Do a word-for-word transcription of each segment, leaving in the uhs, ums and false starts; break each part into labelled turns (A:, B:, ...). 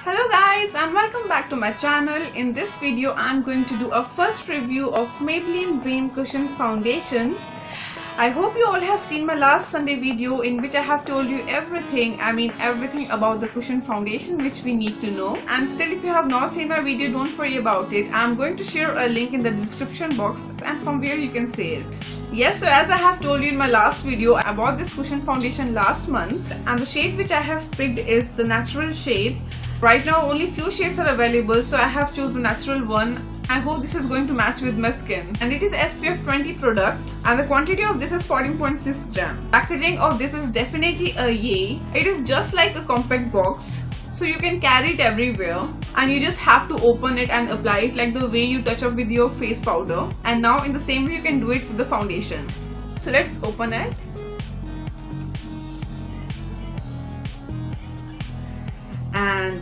A: Hello guys and welcome back to my channel. In this video I'm going to do a first review of Maybelline Dream Cushion Foundation. I hope you all have seen my last Sunday video in which I have told you everything, I mean everything about the cushion foundation which we need to know. And still, if you have not seen my video, don't worry about it. I'm going to share a link in the description box and from where you can see it. Yes, so as I have told you in my last video, I bought this cushion foundation last month and the shade which I have picked is the natural shade. Right now only few shades are available, so I have chosen the natural one. I hope this is going to match with my skin, and it is S P F twenty product and the quantity of this is fourteen point six gram. Packaging of this is definitely a yay. It is just like a compact box, so you can carry it everywhere and you just have to open it and apply it like the way you touch up with your face powder. And now in the same way you can do it with the foundation. So let's open it. And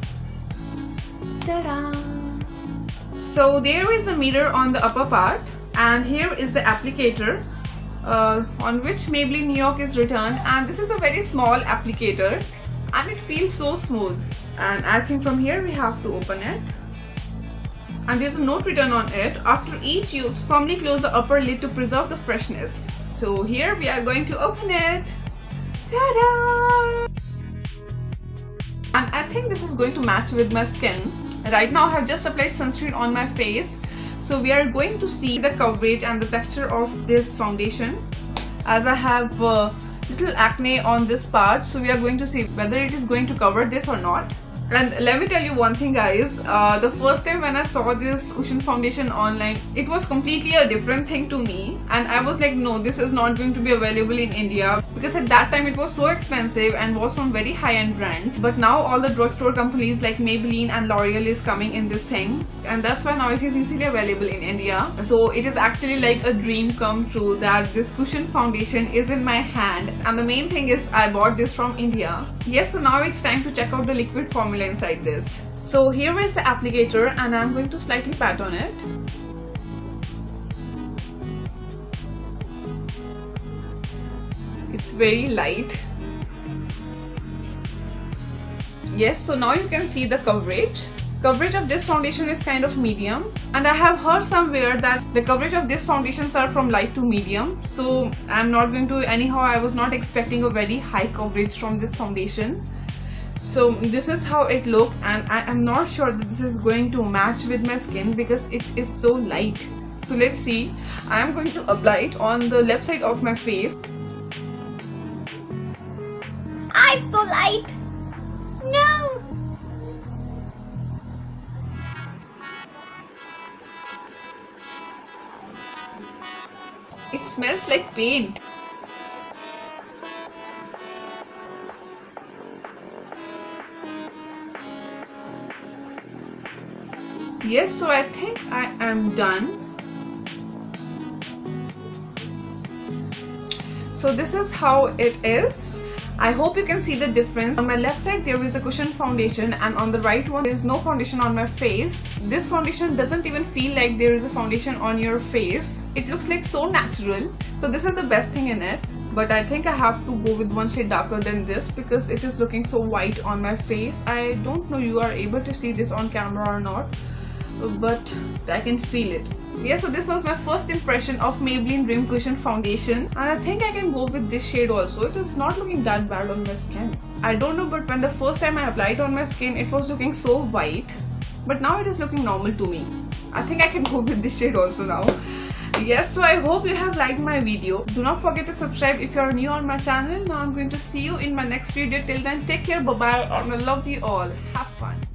A: ta-da! So there is a mirror on the upper part and here is the applicator uh, on which Maybelline New York is written, and this is a very small applicator and it feels so smooth. And I think from here we have to open it and there's a note written on it: after each use, firmly close the upper lid to preserve the freshness. So here we are going to open it. Ta-da! And I think this is going to match with my skin. Right now I have just applied sunscreen on my face, so we are going to see the coverage and the texture of this foundation, as I have uh, little acne on this part, so we are going to see whether it is going to cover this or not. And let me tell you one thing guys, uh, the first time when I saw this cushion foundation online, it was completely a different thing to me and I was like, no, this is not going to be available in India, because at that time it was so expensive and was from very high-end brands. But now all the drugstore companies like Maybelline and L'Oreal is coming in this thing, and that's why now it is easily available in India. So it is actually like a dream come true that this cushion foundation is in my hand, and the main thing is I bought this from India. Yes, so now it's time to check out the liquid formula inside this. So here is the applicator and I'm going to slightly pat on it. It's very light. Yes, so now you can see the coverage. Coverage of this foundation is kind of medium, and I have heard somewhere that the coverage of these foundations are from light to medium, so I'm not going to, anyhow I was not expecting a very high coverage from this foundation. So this is how it looks, and I am not sure that this is going to match with my skin because it is so light. So let's see. I am going to apply it on the left side of my face.
B: Ah, it's so light! No!
A: It smells like paint. Yes, so I think I am done. So this is how it is. I hope you can see the difference. On my left side there is a cushion foundation and on the right one there is no foundation on my face. This foundation doesn't even feel like there is a foundation on your face. It looks like so natural. So this is the best thing in it. But I think I have to go with one shade darker than this because it is looking so white on my face. I don't know you are able to see this on camera or not, but I can feel it. Yeah, so this was my first impression of Maybelline Dream Cushion Foundation, and I think I can go with this shade also. It is not looking that bad on my skin. I don't know, but when the first time I applied on my skin it was looking so white, but now it is looking normal to me. I think I can go with this shade also now. Yes, so I hope you have liked my video. Do not forget to subscribe if you are new on my channel. Now I'm going to see you in my next video. Till then, take care, bye bye, and I love you all. Have fun.